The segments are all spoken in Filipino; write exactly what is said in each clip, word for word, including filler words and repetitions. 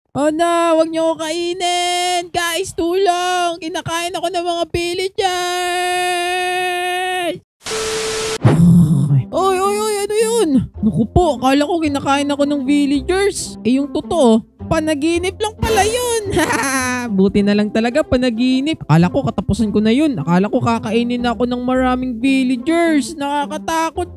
Oh no, wag niyo ako kainin! Guys, tulong! Kinakain ako ng mga villagers! Oy, oy, oy, ano yun? Naku po, akala ko kinakain ako ng villagers. Eh yung totoo, panaginip lang pala yun. Buti na lang talaga panaginip. Akala ko katapusan ko na yun. Akala ko kakainin na ako ng maraming villagers. Nakakatakot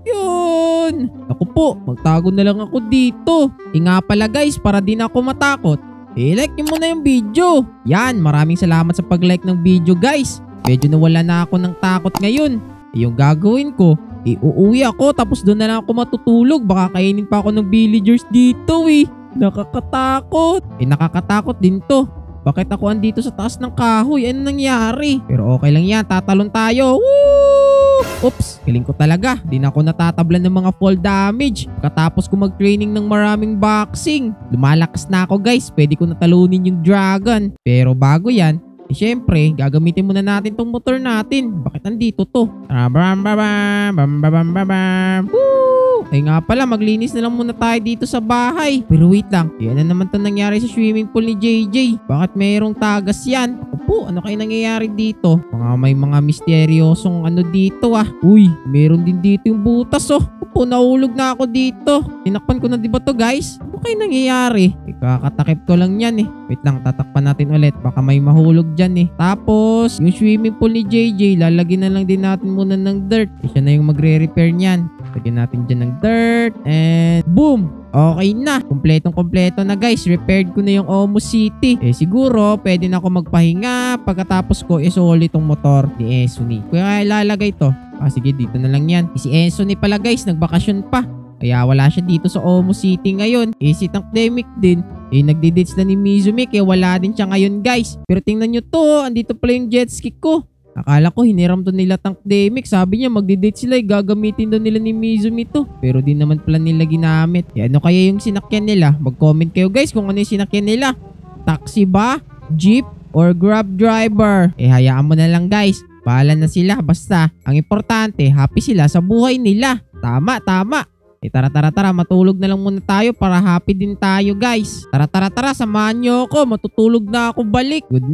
yun. Naku po, magtago na lang ako dito. E nga pala guys, para di na ako matakot, i-like nyo muna yung video. Yan, maraming salamat sa pag-like ng video guys. Medyo nawala na ako ng takot ngayon. E yung gagawin ko, iuuwi ako tapos doon na lang ako matutulog. Baka kainin pa ako ng villagers dito eh. Nakakatakot. Eh nakakatakot din to. Bakit ako andito sa taas ng kahoy? Ano nangyari? Pero okay lang yan. Tatalon tayo. Woo! Oops. Galing ko talaga. Di na ako natatablan ng mga fall damage. Katapos ko mag-training ng maraming boxing. Lumalakas na ako guys. Pwede ko natalunin yung dragon. Pero bago yan, eh, syempre, gagamitin muna natin tong motor natin. Bakit nandito to? Bam, bam, bam, bam, bam, bam, bam. Woo! Ay nga pala, maglinis na lang muna tayo dito sa bahay. Pero wait lang, yan na naman to nangyari sa swimming pool ni J J. Bakit mayroong tagas yan? Opo, ano kayo nangyayari dito? Mga may mga misteryosong ano dito ah. Uy, meron din dito yung butas oh. Opo, nahulog na ako dito. Tinakpan ko na diba to guys? Ano kayo nangyayari? Ikakatakip ko lang yan eh. Wait lang, tatakpan natin ulit. Baka may mahulog dyan eh. Tapos, yung swimming pool ni J J, lalagyan na lang din natin muna ng dirt. E, siya na yung magre-repair niyan. Lagyan natin dyan ng dirt. And boom! Okay na. Kompletong kompleto na guys. Repaired ko na yung Omo City. Eh siguro, pwede na ako magpahinga. Pagkatapos ko, isoli tong motor ni Anthony. Kaya ilalagay to. Ah sige, dito na lang yan. Si Anthony pala guys, nagbakasyon pa. Kaya wala siya dito sa Omo City ngayon. Eh si Tankdemic din. Eh nagdi-dates na ni Mizumi kaya wala din siya ngayon guys. Pero tingnan nyo to. Andito pala yung jet ski ko. Akala ko hiniram to nila Tankdemic. Sabi niya magdi-date sila eh. Gagamitin daw nila ni Mizumi to. Pero di naman pala nila ginamit. E ano kaya yung sinakyan nila? Mag-comment kayo guys kung ano yung sinakyan nila. Taxi ba? Jeep? Or Grab driver? Eh hayaan mo na lang guys. Bahala na sila. Basta ang importante happy sila sa buhay nila. Tama, tama. Eh tara tara tara, matulog na lang muna tayo para happy din tayo guys. Tara tara tara, samahan nyo ako. Matutulog na ako balik. Good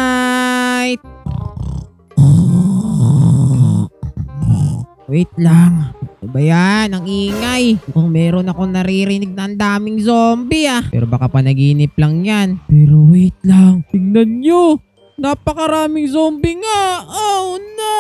night. Wait lang. Ano ba yan? Ang ingay. Kung meron ako naririnig na ang daming zombie ah. Pero baka panaginip lang yan. Pero wait lang. Tignan nyo. Napakaraming zombie nga. Oh no!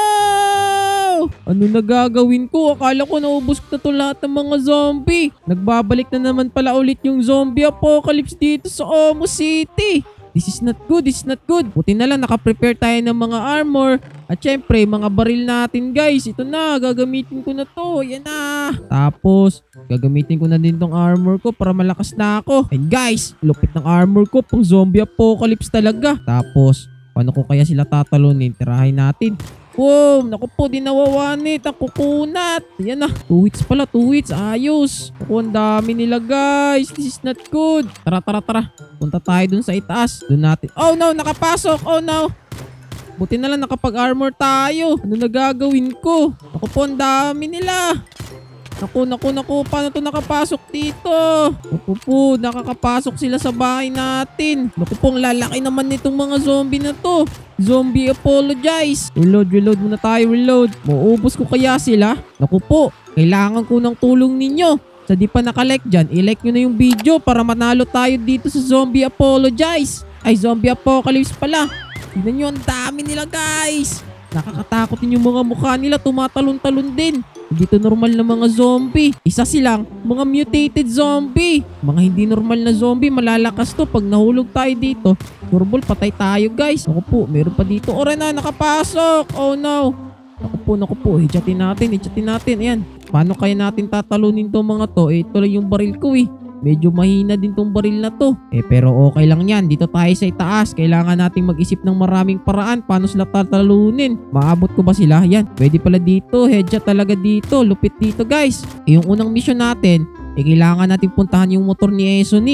Ano na gagawin ko? Akala ko naubos na to lahat ng mga zombie. Nagbabalik na naman pala ulit yung zombie apocalypse dito sa Omo City. This is not good, this is not good. Buti na lang nakaprepare tayo ng mga armor. At syempre, mga baril natin guys. Ito na, gagamitin ko na to. Yan na. Tapos, gagamitin ko na din tong armor ko para malakas na ako. And guys, lupit ng armor ko. Pang zombie apocalypse talaga. Tapos, paano ko kaya sila tatalunin? Tirahin natin. Wow, naku po, di nawawanit ang kukunat. Yan na, two hits pala, two hits. Ayos. Naku, ang dami nila guys. This is not good. Tara, tara, tara. Punta tayo dun sa itaas. Dun natin. Oh no, nakapasok. Oh no. Buti na lang nakapag-armor tayo. Ano na gagawin ko? Naku po, ang dami nila. Naku, naku, naku. Paano to nakapasok dito? Naku po, nakakapasok sila sa bahay natin. Naku po, ang lalaki naman nitong mga zombie na to. Zombie apologize. Reload, reload muna tayo, reload. Mauubos ko kaya sila? Naku po, kailangan ko ng tulong ninyo. Sa di pa nakalike dyan, ilike nyo na yung video para manalo tayo dito sa zombie apologize. Ay, zombie apocalypse pala. Tignan nyo, ang dami nila guys. Nakakatakot din yung mga mukha nila, tumatalon-talon din. Dito normal na mga zombie. Isa silang mga mutated zombie. Mga hindi normal na zombie, malalakas to. Pag nahulog tayo dito, normal patay tayo guys. Naku po, meron pa dito. Ora na, nakapasok. Oh no. Naku po, naku po. Hijatin natin, hijatin natin. Ayan. Paano kaya natin tatalunin tong mga to? Eh, ito lang yung baril ko eh. Medyo mahina din tong baril na to. Eh pero okay lang yan. Dito tayo sa itaas. Kailangan nating mag-isip ng maraming paraan paano sila tatalunin. Maabot ko ba sila? Yan. Pwede pala dito. Headshot talaga dito. Lupit dito guys. Eh yung unang mission natin, eh kailangan nating puntahan yung motor ni Anthony.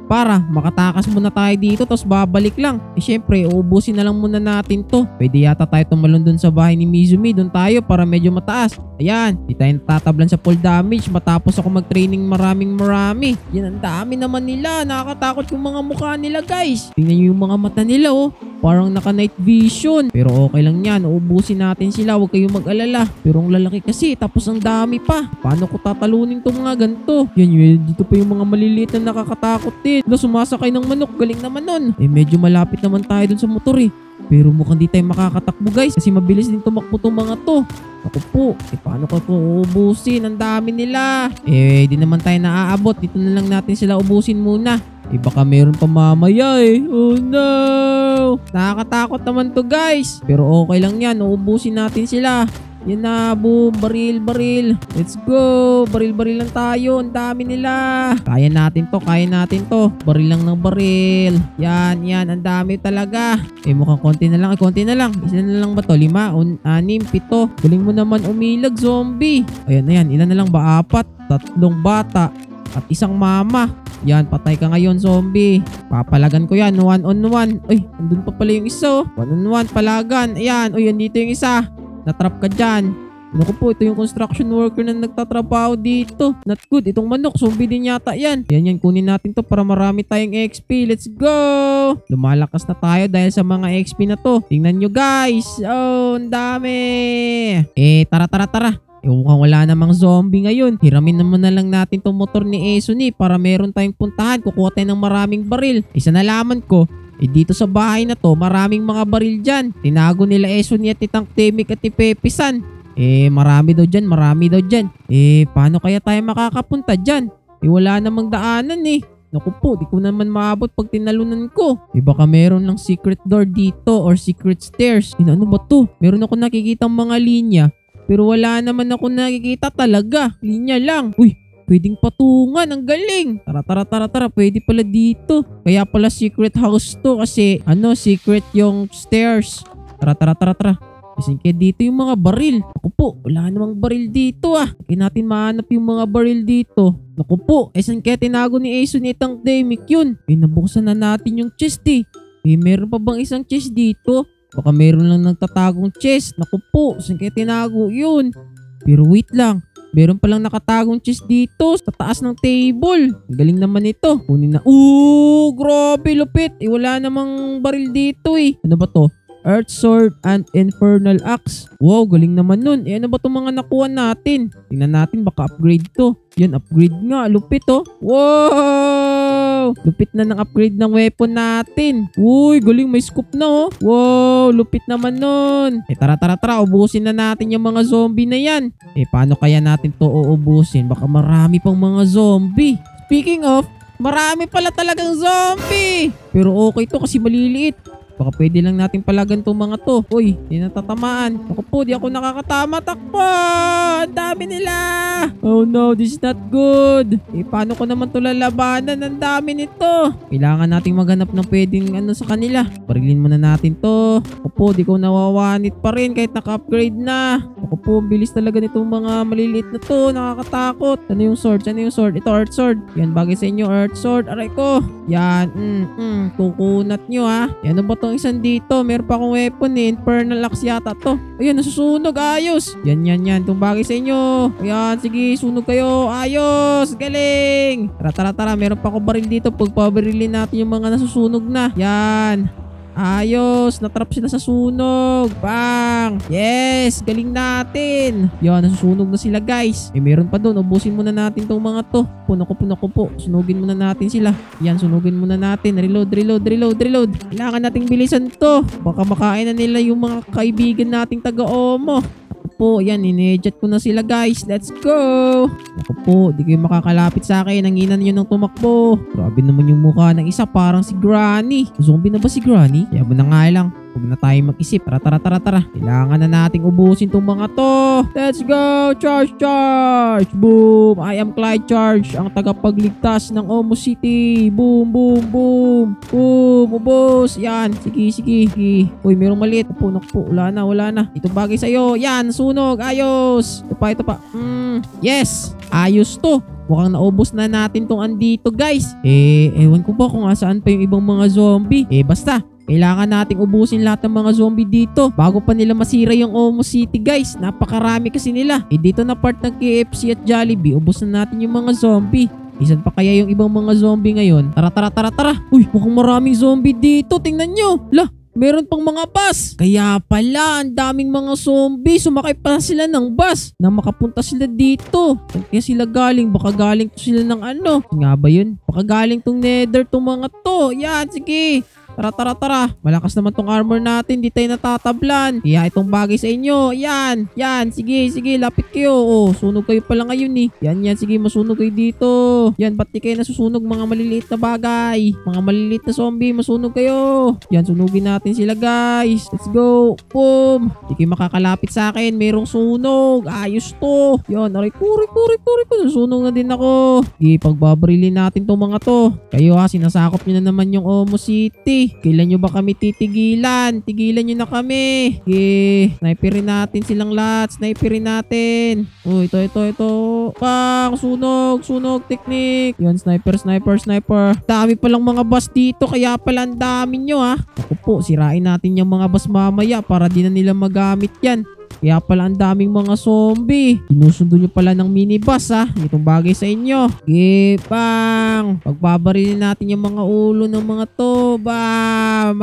para makatakas muna tayo dito tapos babalik lang. Eh syempre, uubusin na lang muna natin to. Pwede yata tayo tumalon dun sa bahay ni Mizumi. Dun tayo para medyo mataas. Ayan, di tayo natatablan sa full damage matapos ako mag-training maraming marami. Yan, ang dami naman nila. Nakakatakot yung mga mukha nila, guys. Tingnan nyo yung mga mata nila, oh. Parang naka night vision. Pero okay lang yan. Uubusin natin sila. Huwag kayong mag-alala. Pero ang lalaki kasi. Tapos ang dami pa. Paano ko tatalunin itong mga ganito? Yan yun. Dito pa yung mga maliliit na nakakatakot din. Na sumasakay ng manok. Galing naman nun. Eh medyo malapit naman tayo dun sa motor eh. Pero mukhang di tayo makakatakbo, guys. Kasi mabilis din tumakbo tong mga to. Ako po. Eh paano ko po uubusin? Ang dami nila. Eh di naman tayo naaabot. Dito na lang natin sila ubusin muna. Eh baka meron pa mamaya eh. Oh no! Nakakatakot naman to, guys. Pero okay lang yan. Uubusin natin sila. Yan na, boom. Baril, baril. Let's go. Baril, baril lang tayo. Ang dami nila. Kaya natin to, kaya natin to. Baril lang ng baril. Yan, yan. Ang dami talaga. Eh mukhang konti na lang. Eh konti na lang. Isa na lang ba to? Lima, un, anim, pito. Galing mo naman umilag, zombie. Ayan, ayan. Ilan na lang ba? Apat. Tatlong bata. At isang mama. Yan, patay ka ngayon, zombie. Papalagan ko yan, one on one. Uy, andun pa pala yung isa, oh. One on one, palagan. Ayan, uy, andito yung isa. Natrap ka dyan. Ano ko po, ito yung construction worker na nagtatrabaho dito. Not good, itong manok, zombie din yata yan. Yan, yan, kunin natin to para marami tayong X P. Let's go! Lumalakas na tayo dahil sa mga X P na to. Tingnan nyo, guys. Oh, ang dami. Eh, tara, tara, tara. Eh, mukhang wala namang zombie ngayon. Hiramin naman na lang natin tong motor ni Esuni para meron tayong puntahan. Kukuha tayo ng maraming baril. Isa nalaman ko, eh dito sa bahay na to, maraming mga baril dyan. Tinago nila Esuni at Titang Temik at Pepisan. Eh, marami daw dyan, marami daw dyan. Eh, paano kaya tayo makakapunta dyan? Eh, wala namang daanan eh. Naku po, di ko naman maabot pag tinalunan ko. Eh baka meron lang secret door dito or secret stairs. Eh, ano ba to? Meron ako nakikitang mga linya. Pero wala naman ako nakikita talaga. Linya lang. Uy, pwedeng patungan. Ang galing. Tara, tara, tara, tara. Pwede pala dito. Kaya pala secret house to. Kasi ano, secret yung stairs. Tara, tara, tara, tara. Kasi kaya dito yung mga baril. Naku po, wala namang baril dito ah. Kaya natin mahanap yung mga baril dito. Naku po, eh saan kaya tinago ni Ace ni Tang Demik yun? Eh nabuksan na natin yung chest eh. Eh meron pa bang isang chest dito? Baka meron lang nagtatagong chest. Naku po, saan kaya tinago yun? Pero wait lang. Meron palang nakatagong chest dito sa taas ng table. Ang galing naman ito. Kunin na. Ooh, grabe lupit. Eh wala namang baril dito eh. Ano ba to? Earth Sword and Infernal Axe. Wow, galing naman nun. Eh ano ba itong mga nakuha natin? Tingnan natin, baka upgrade to. Yan, upgrade nga. Lupit oh. Wow! Lupit na ng upgrade ng weapon natin. Uy, galing. May scoop na oh. Wow, lupit naman nun. Eh tara, tara, tara. Ubusin na natin yung mga zombie na yan. Eh paano kaya natin to uubusin? Baka marami pang mga zombie. Speaking of, marami pala talagang zombie. Pero okay to kasi maliliit. Baka pwede lang natin palagan tong mga to. Uy, hindi natatamaan. Ako po, di ako nakakatama. Takbo! Ang dami nila! Oh no, this is not good. Eh, paano ko naman to lalabanan? Ang dami nito. Kailangan nating maghanap ng pwedeng ano sa kanila. Parilin muna natin to. Ako po, di ko nawawanit pa rin kahit naka-upgrade na. Ako po, bilis talaga nitong mga maliliit na to. Nakakatakot. Ano yung sword? Ano yung sword? Ito, Earth Sword. Yan, bagay sa inyo, Earth Sword. Aray ko. Yan, mm, mm. Kukunat nyo ha. Yan, ano ba to? Isang dito, meron pa akong weapon eh. Infernal Axe yata to. Ayan, nasusunog. Ayos. Yan, yan, yan. Itong bagay sa inyo. Ayan, sige, sunog kayo. Ayos. Galing. Tara, tara, tara. Meron pa akong baril dito. Pagpabarilin natin yung mga nasusunog na. Yan. Ayos. Natrap sila sa sunog. Bang. Yes. Galing natin. Yan, nasusunog na sila, guys. Eh, meron pa doon. Ubusin muna natin tong mga to. Puno ko, puno ko po. Sunugin muna natin sila. Yan, sunugin muna natin. Reload, reload, reload, reload. Kailangan nating bilisan to. Baka makain na nila yung mga kaibigan nating taga-Omo. Po, yan, inejet ko na sila, guys. Let's go! Ako po, di kayo makakalapit sa akin. Ang ina nyo nang tumakbo. Grabe naman yung mukha ng isa, parang si Granny. Zombie na ba si Granny? Kaya mo na nga lang. Huwag na tayo mag-isip. Tara, tara, tara, tara. Kailangan na nating ubusin tong mga to. Let's go! Charge, charge! Boom! I am Clyde Charge, ang tagapagligtas ng Omo City. Boom, boom, boom! Boom! Ubus! Yan. Sige, sige. sige. Uy, mayroong maliit. Puno po. Wala na, wala na. Itong bagay sa'yo. Yan, sunog. Ayos! Ito pa, ito pa. Mm, yes! Ayos to. mukhang naubos na natin tong andito guys. Eh, ewan ko ba kung saan pa yung ibang mga zombie. Eh, basta. Kailangan nating ubusin lahat ng mga zombie dito bago pa nila masira yung Omo City guys. Napakarami kasi nila. Eh dito na part ng K F C at Jollibee, ubos na natin yung mga zombie. Isan pa kaya yung ibang mga zombie ngayon? Tara tara tara tara. Uy, mukhang maraming zombie dito. Tingnan nyo. Lah, meron pang mga bus. Kaya pala, ang daming mga zombie. Sumakay pa sila ng bus na makapunta sila dito. Saan kaya sila galing? Baka galing to sila ng ano? Nga ba yun? Baka galing tong nether tong mga to. Yan, sige. Tara, tara, tara. Malakas naman tong armor natin. Di tayo natatablan. Kaya itong bagay sa inyo. Yan. Yan. Sige, sige. Lapit kayo. Oh, sunog kayo pala ngayon eh. Yan, yan. Sige, masunog kayo dito. Yan, ba't di kayo nasusunog mga maliliit na bagay? Mga maliliit na zombie, masunog kayo. Yan, sunugin natin sila guys. Let's go. Boom. Di kayo makakalapit sa akin. Merong sunog. Ayos to. Yan, aray, kuri, kuri, kuri. Susunog na din ako. Sige, pagbabarilin natin tong mga to. Kayo ha, sinasakop nyo na naman yung Omo City. Kailan nyo ba kami titigilan? Tigilan nyo na kami. Okay. Sniperin natin silang lahat. Sniperin natin. Oh, ito, ito, ito. Bang! Sunog! Sunog! Technique! Yan, sniper, sniper, sniper. Dami palang mga bus dito. Kaya pala ang dami nyo ha. Ako po, sirain natin yung mga bus mamaya para di na nila magamit yan. Kaya pala ang daming mga zombie. Sinusundo nyo pala ng minibus ha. Itong bagay sa inyo. Okay, bang. Pagbabarilin natin yung mga ulo ng mga to. Bam.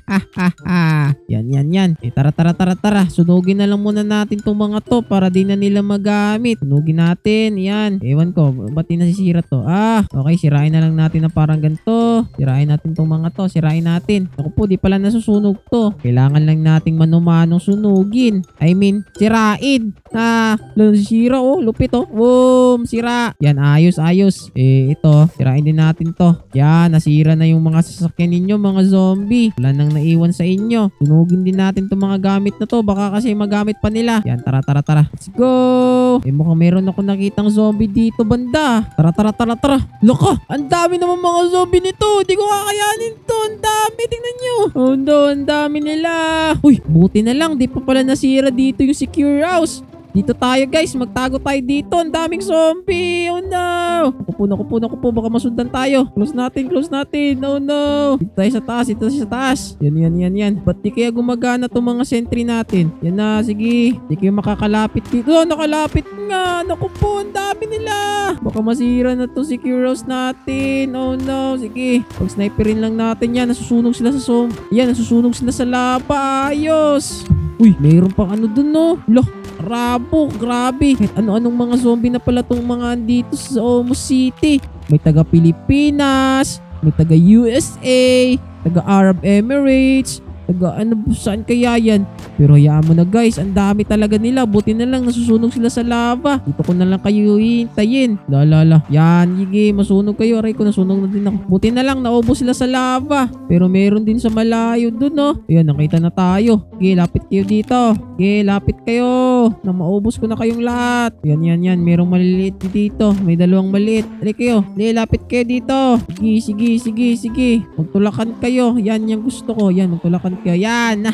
Yan, yan, yan. Eh, tara, tara, tara, tara. Sunugin na lang muna natin tong mga to para di na nila magamit. Sunugin natin. Yan. Ewan ko. Ba't di nasisira to? Ah, okay. Sirain na lang natin na parang ganito. Sirain natin tong mga to. Sirain natin. Ako po, di pala nasusunog to. Kailangan lang nating manumanong sunugin. I mean, sirain. Ah, lalo sira oh, lupit oh. Boom, sira. Yan, ayos, ayos. Eh, ito, sirain din natin to. Yan, nasira na yung mga sasakyan ninyo, mga zombie. Wala nang naiwan sa inyo. Sunugin din natin tong mga gamit na to. Baka kasi magamit pa nila. Yan, tara, tara, tara. Let's go. Eh, mukhang meron ako nakitang zombie dito, banda. Tara, tara, tara, tara. Loko, ang dami naman mga zombie nito. Di ko kakayanin to. Ang dami, tingnan nyo. Oh no, ang dami nila. Uy, buti na lang. Di pa pala nasira dito yung secure house. Dito tayo guys, magtago tayo dito. Ang daming zombie. Oh no. Naku po, naku po, naku po. Baka masundan tayo. Close natin, close natin. Oh no. Dito tayo sa taas, dito tayo sa taas. Yan, yan, yan, yan. Ba't di kaya gumagana itong mga sentry natin? Yan na, sige. Di kayo makakalapit dito. Oh, nakalapit nga. Naku po, ang dami nila. Baka masira na itong secure house natin. Oh no. Sige. Pag sniperin lang natin yan. Nasusunog sila sa zombie. Yan, nasusunog sila sa lava. Ayos. Uy, mayroon pang ano dun no. Loh. Rabo, grabe. Kahit ano-anong mga zombie na pala tong mga dito sa Omo City. May taga Pilipinas, may taga U S A, taga Arab Emirates, taga ano, saan kaya yan? Pero hayaan mo na guys, ang dami talaga nila. Buti na lang nasusunog sila sa lava. Dito ko na lang kayo hihintayin. Lalala. Yan, sige, masunog kayo. Aray ko, nasunog na din ako. Buti na lang, naubos sila sa lava. Pero meron din sa malayo dun, no? Ayan, nakita na tayo. Sige, lapit kayo dito. Sige, lapit kayo. Na maubos ko na kayong lahat. Yan, yan, yan. Merong maliliit dito. May dalawang maliit. Dali kayo. Dali, lapit kayo dito. Sige, sige, sige, sige. Magtulakan kayo. Yan, yung gusto ko. Yan, magtulakan kayo. Yan.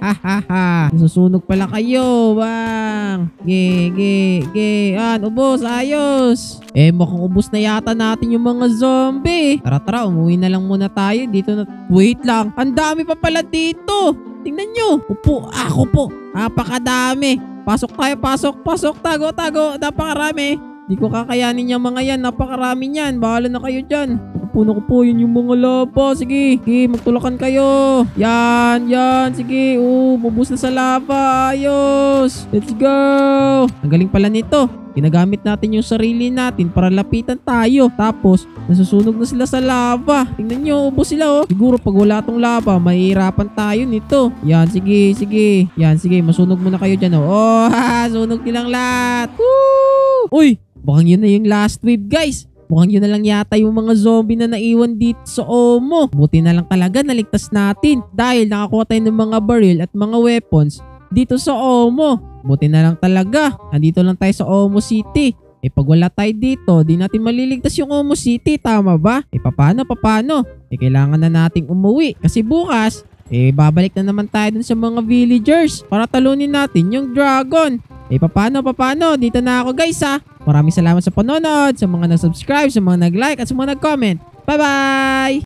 Nasusunog pala kayo. Bang. Ge, ge, ge. Yan, ubos. Ayos. Eh, mukhang ubos na yata natin yung mga zombie. Tara, tara. Umuwi na lang muna tayo. Dito na. Wait lang. Ang dami pa pala dito. Tingnan nyo. Upo. Ako po. Napakadami. Pasok tayo. Pasok. Pasok. Tago, tago. Napakarami. Di ko kakayanin yung mga yan. Napakarami yan. Bahala na kayo dyan. Puno ko po, yun yung mga lava. Sige, sige, magtulakan kayo. Yan, yan, sige. Oh, bubus na sa lava. Ayos. Let's go. Ang galing pala nito. Ginagamit natin yung sarili natin para lapitan tayo. Tapos, nasusunog na sila sa lava. Tingnan nyo, ubos sila oh. Siguro pag wala tong lava, mahihirapan tayo nito. Yan, sige, sige. Yan, sige, masunog muna kayo dyan oh. Oh, ha, sunog nilang lahat. Woo! Uy, baka yun na yung last wave guys. Mukhang yun na lang yata yung mga zombie na naiwan dito sa Omo. Buti na lang talaga naligtas natin dahil nakakuha tayo ng mga baril at mga weapons dito sa Omo. Buti na lang talaga. Nandito lang tayo sa Omo City. Eh pag wala tayo dito, di natin maliligtas yung Omo City. Tama ba? Eh paano, paano? Eh kailangan na nating umuwi. Kasi bukas, eh babalik na naman tayo dun sa mga villagers para talunin natin yung dragon. Eh paano, paano? Dito na ako guys ha. Maraming salamat sa panonood, sa mga nag-subscribe, sa mga nag-like at sa mga nag-comment. Bye-bye!